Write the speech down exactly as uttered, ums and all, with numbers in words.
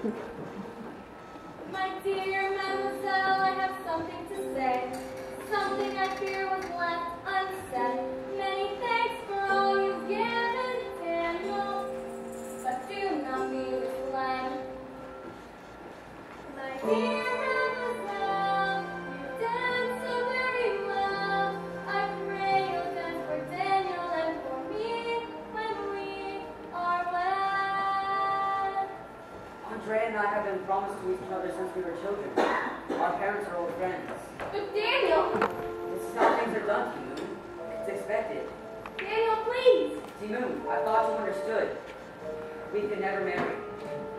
My dear mademoiselle, I have something to say. Something I fear was left unsaid. Many thanks for all you've given, Daniel. But do not be misled. My dear mademoiselle, you dance so very well. I pray you'll dance for Daniel and for me when we are wed. Andrea and I have been promised to each other since we were children. Our parents are old friends. But Daniel! This is how things are done, T-Moon. It's expected. Daniel, please! T-Moon, I thought you understood. We could never marry.